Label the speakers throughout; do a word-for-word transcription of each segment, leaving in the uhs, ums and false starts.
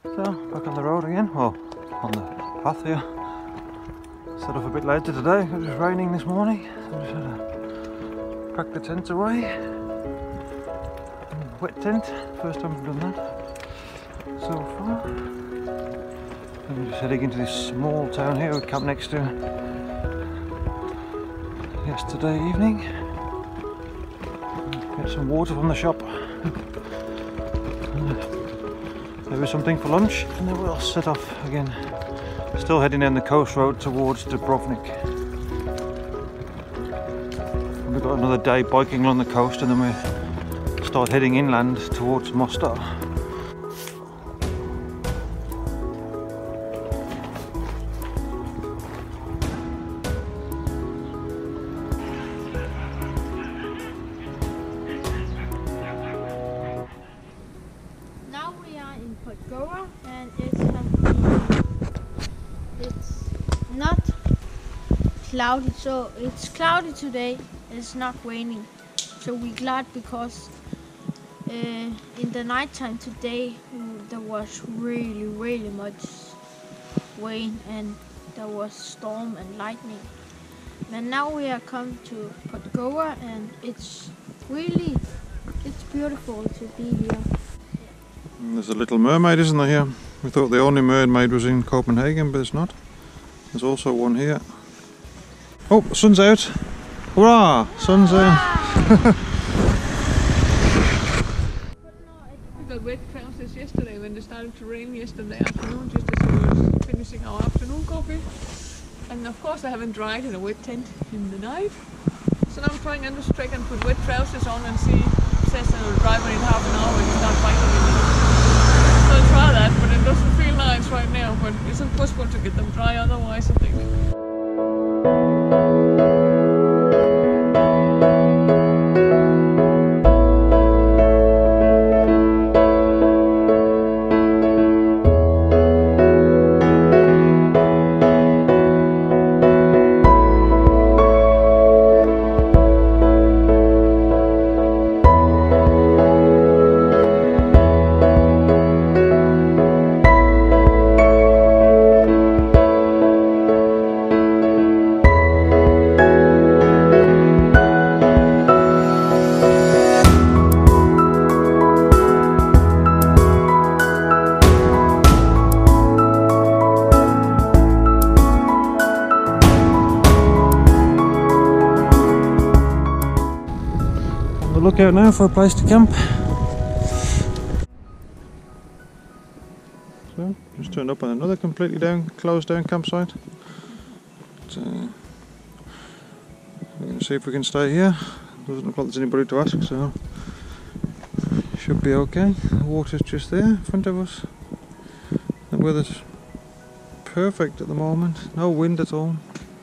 Speaker 1: So, back on the road again, well, on the path here. Set off a bit later today, it was raining this morning, so I just had to pack the tent away. Wet tent, first time we've done that so far. And we're just heading into this small town here we camped next to yesterday evening. Get some water from the shop. Maybe something for lunch, and then we'll set off again. Still heading down the coast road towards Dubrovnik. And we've got another day biking along the coast, and then we start heading inland towards Mostar.
Speaker 2: And it's, um, it's not cloudy, so it's cloudy today, it's not raining, so we're glad because uh, in the night time today there was really really much rain and there was storm and lightning, and now we are come to Podgora and it's really it's beautiful to be here.
Speaker 1: There's a little mermaid, isn't there, here? We thought the only mermaid was in Copenhagen, but it's not. There's also one here. Oh, sun's out! Hurrah! Sun's out!
Speaker 3: We got wet trousers yesterday when it started to rain yesterday afternoon, just as we were finishing our afternoon coffee. And of course I haven't dried in a wet tent in the night. So now I'm trying on this trek and put wet trousers on and see it says I will dry in half an hour when you start biking again. So I'll try that, but it doesn't feel nice right now, but it's impossible to get them dry otherwise, I think.
Speaker 1: Look out now for a place to camp. So, just turned up on another completely down, closed down campsite. But, uh, we're going to see if we can stay here. Doesn't look like there's anybody to ask, so should be okay. The water's just there in front of us. The weather's perfect at the moment, no wind at all.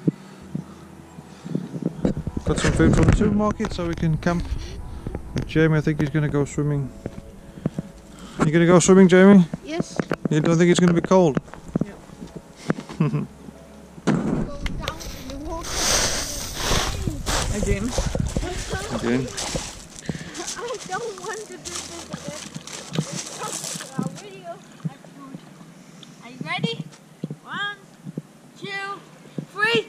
Speaker 1: Got some food from the supermarket so we can camp. Jamie, I think he's going to go swimming. You going to go swimming, Jamie?
Speaker 2: Yes.
Speaker 1: You don't think it's going to be cold?
Speaker 2: Yeah. Go down in the water.
Speaker 3: Again.
Speaker 1: Again.
Speaker 2: I don't want to do this again. It's our video. Are you ready? One, two, three.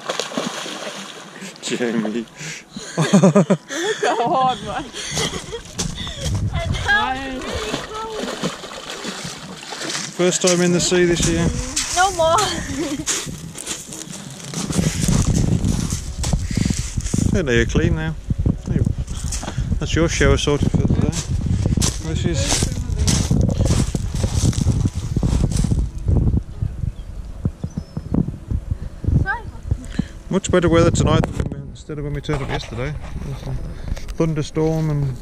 Speaker 1: Jamie.
Speaker 3: Look how hard, man.
Speaker 2: And now it's really cold.
Speaker 1: First time in the sea this year.
Speaker 2: No more.
Speaker 1: Yeah, now you're clean now. That's your shower sorted for today. This is. Much better weather tonight than instead of when we turned up yesterday. There's a thunderstorm and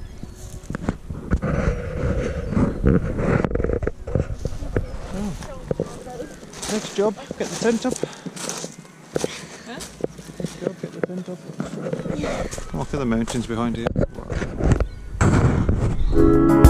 Speaker 1: oh. Next job, get the tent up.
Speaker 3: Huh?
Speaker 1: Next job, get the tent up. Look at the mountains behind you. Wow.